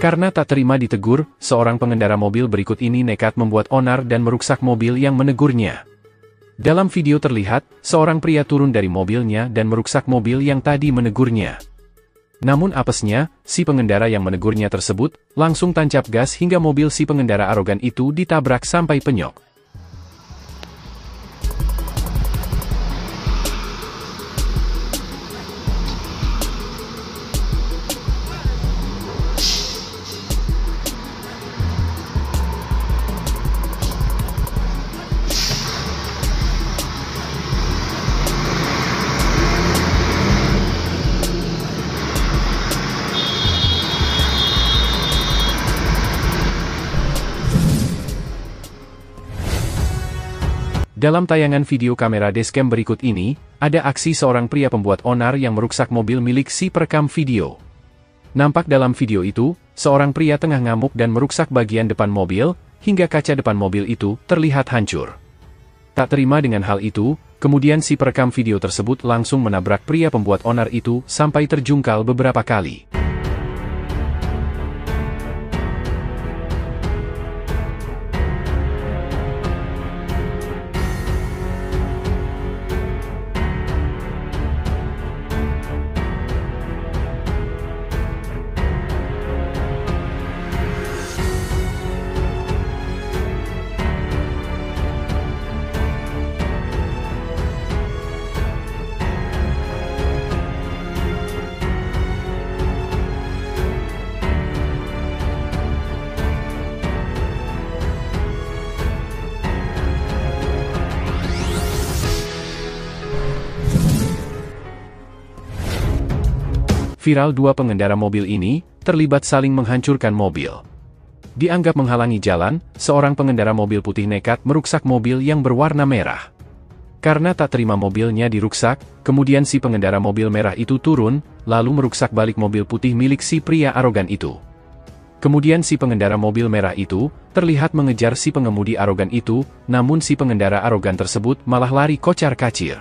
Karena tak terima ditegur, seorang pengendara mobil berikut ini nekat membuat onar dan meruksak mobil yang menegurnya. Dalam video terlihat, seorang pria turun dari mobilnya dan meruksak mobil yang tadi menegurnya. Namun apesnya, si pengendara yang menegurnya tersebut, langsung tancap gas hingga mobil si pengendara arogan itu ditabrak sampai penyok. Dalam tayangan video kamera dashcam berikut ini, ada aksi seorang pria pembuat onar yang meruksak mobil milik si perekam video. Nampak dalam video itu, seorang pria tengah ngamuk dan meruksak bagian depan mobil, hingga kaca depan mobil itu terlihat hancur. Tak terima dengan hal itu, kemudian si perekam video tersebut langsung menabrak pria pembuat onar itu sampai terjungkal beberapa kali. Viral, dua pengendara mobil ini terlibat saling menghancurkan mobil. Dianggap menghalangi jalan, seorang pengendara mobil putih nekat meruksak mobil yang berwarna merah. Karena tak terima mobilnya diruksak, kemudian si pengendara mobil merah itu turun, lalu meruksak balik mobil putih milik si pria arogan itu. Kemudian si pengendara mobil merah itu terlihat mengejar si pengemudi arogan itu, namun si pengendara arogan tersebut malah lari kocar-kacir.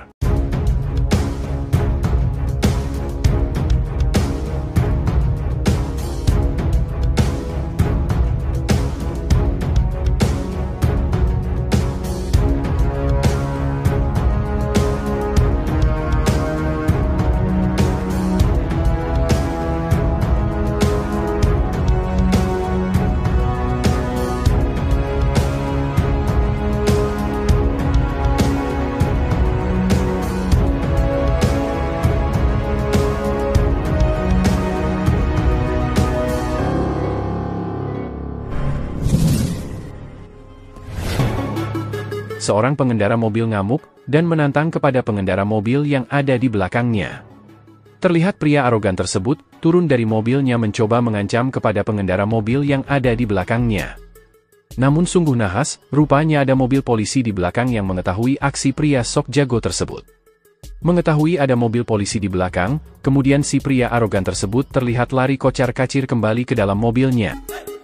Seorang pengendara mobil ngamuk dan menantang kepada pengendara mobil yang ada di belakangnya. Terlihat pria arogan tersebut turun dari mobilnya mencoba mengancam kepada pengendara mobil yang ada di belakangnya. Namun sungguh nahas, rupanya ada mobil polisi di belakang yang mengetahui aksi pria sok jago tersebut. Mengetahui ada mobil polisi di belakang, kemudian si pria arogan tersebut terlihat lari kocar-kacir kembali ke dalam mobilnya.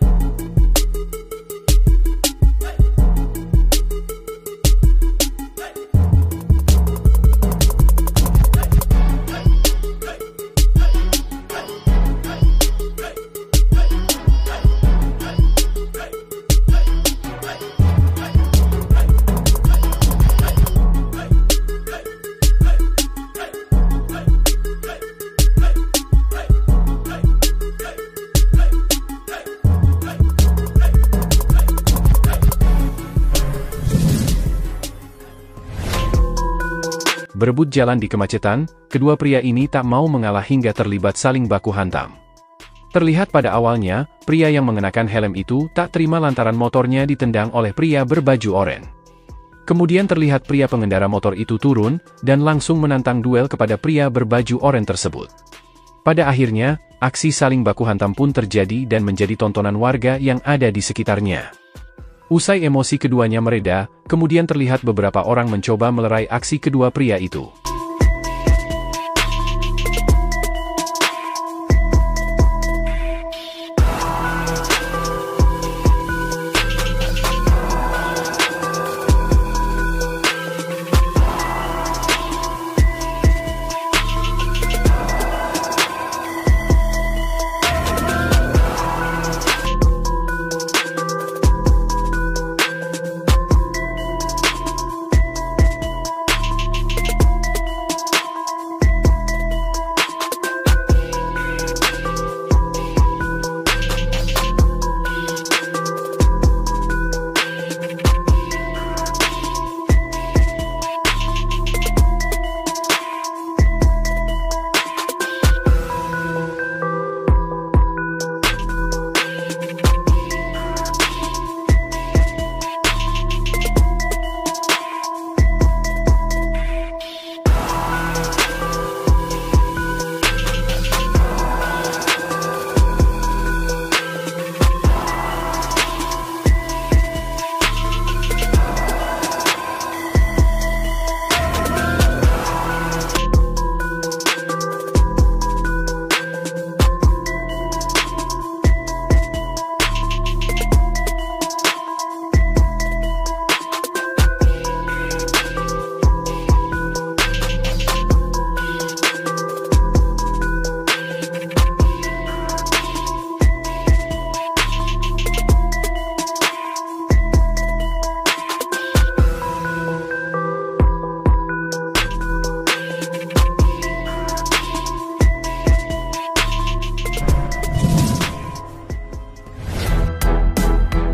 Berebut jalan di kemacetan, kedua pria ini tak mau mengalah hingga terlibat saling baku hantam. Terlihat pada awalnya, pria yang mengenakan helm itu tak terima lantaran motornya ditendang oleh pria berbaju oranye. Kemudian terlihat pria pengendara motor itu turun, dan langsung menantang duel kepada pria berbaju oranye tersebut. Pada akhirnya, aksi saling baku hantam pun terjadi dan menjadi tontonan warga yang ada di sekitarnya. Usai emosi keduanya mereda, kemudian terlihat beberapa orang mencoba melerai aksi kedua pria itu.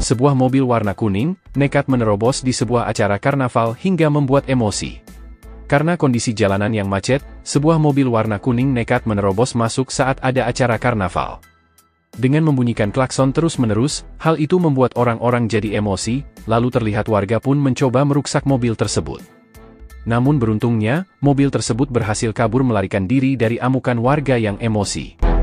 Sebuah mobil warna kuning nekat menerobos di sebuah acara karnaval hingga membuat emosi. Karena kondisi jalanan yang macet, sebuah mobil warna kuning nekat menerobos masuk saat ada acara karnaval. Dengan membunyikan klakson terus-menerus, hal itu membuat orang-orang jadi emosi, lalu terlihat warga pun mencoba meruksak mobil tersebut. Namun beruntungnya, mobil tersebut berhasil kabur melarikan diri dari amukan warga yang emosi.